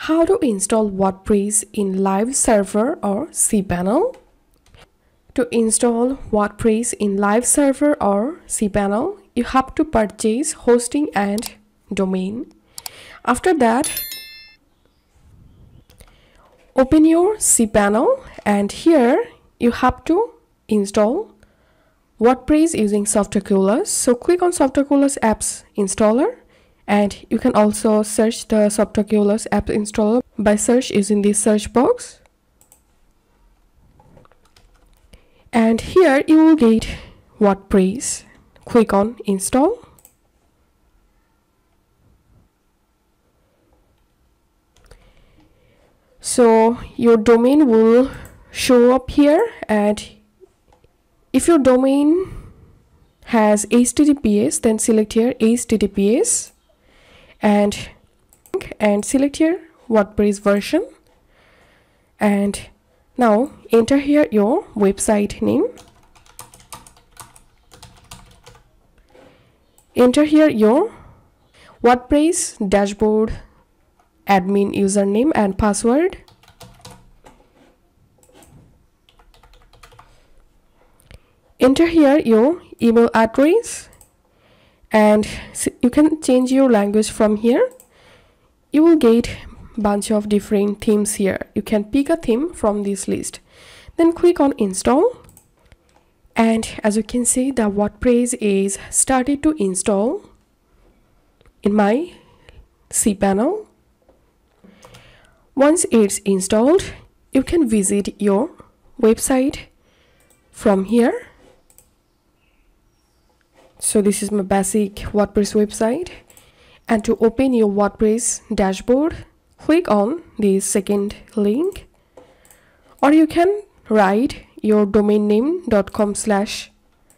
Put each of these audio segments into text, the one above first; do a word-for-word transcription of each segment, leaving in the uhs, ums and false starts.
how to install WordPress in Live Server or cPanel. To install WordPress in Live Server or cPanel, you have to purchase hosting and domain. After that, open your cPanel, and here you have to install WordPress using Softaculous. So click on Softaculous apps installer, and you can also search the Softaculous app installer by search using this search box. And here you will get WordPress. Click on install. So your domain will show up here, and if your domain has H T T P S, then select here H T T P S and and select here WordPress version, and now enter here your website name. Enter here your WordPress dashboard admin username and password. Enter here your email address, and you can change your language from here. You will get bunch of different themes here. You can pick a theme from this list. Then click on install, and as you can see, the WordPress is started to install in my cPanel. Once it's installed, you can visit your website from here. So this is my basic WordPress website, and to open your WordPress dashboard, click on the second link, or you can write your domain name dot com slash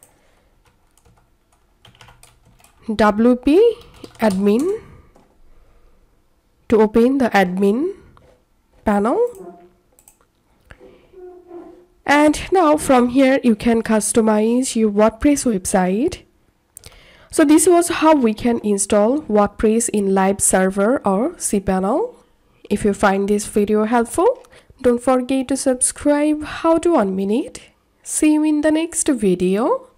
wp admin to open the admin panel. And now from here you can customize your WordPress website. So this was how we can install WordPress in Live Server or cPanel. If you find this video helpful, don't forget to subscribe. How to one minute. See you in the next video.